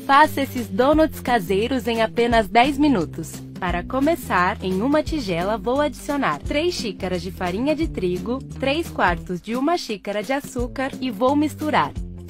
Faça esses donuts caseiros em apenas 10 minutos. Para começar, em uma tigela vou adicionar 3 xícaras de farinha de trigo, 3/4 de uma xícara de açúcar e vou misturar.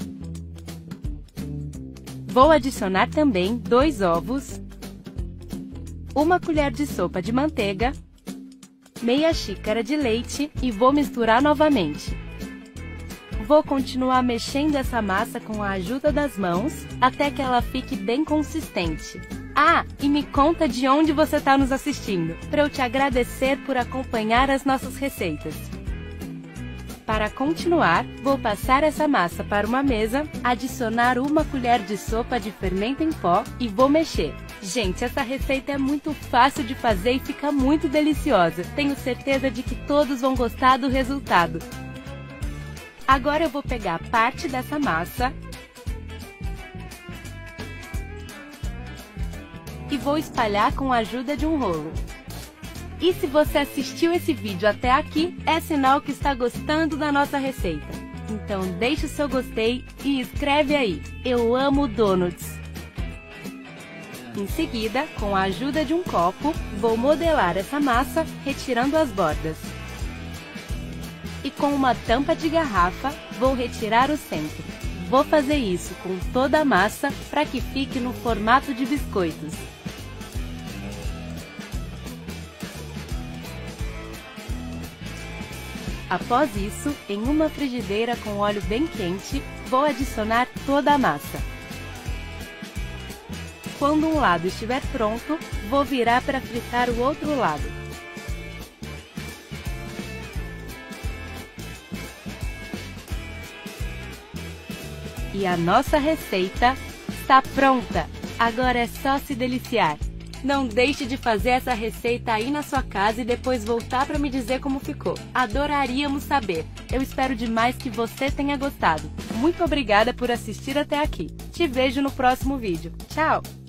Vou adicionar também 2 ovos, 1 colher de sopa de manteiga, meia xícara de leite e vou misturar novamente. Vou continuar mexendo essa massa com a ajuda das mãos, até que ela fique bem consistente. Ah, e me conta de onde você está nos assistindo, para eu te agradecer por acompanhar as nossas receitas. Para continuar, vou passar essa massa para uma mesa, adicionar 1 colher de sopa de fermento em pó e vou mexer. Gente, essa receita é muito fácil de fazer e fica muito deliciosa. Tenho certeza de que todos vão gostar do resultado. Agora eu vou pegar parte dessa massa e vou espalhar com a ajuda de um rolo. E se você assistiu esse vídeo até aqui, é sinal que está gostando da nossa receita. Então deixe o seu gostei e escreve aí: eu amo donuts! Em seguida, com a ajuda de um copo, vou modelar essa massa, retirando as bordas. E com uma tampa de garrafa, vou retirar o centro. Vou fazer isso com toda a massa para que fique no formato de biscoitos. Após isso, em uma frigideira com óleo bem quente, vou adicionar toda a massa. Quando um lado estiver pronto, vou virar para fritar o outro lado. E a nossa receita está pronta! Agora é só se deliciar! Não deixe de fazer essa receita aí na sua casa e depois voltar para me dizer como ficou. Adoraríamos saber! Eu espero demais que você tenha gostado. Muito obrigada por assistir até aqui. Te vejo no próximo vídeo. Tchau!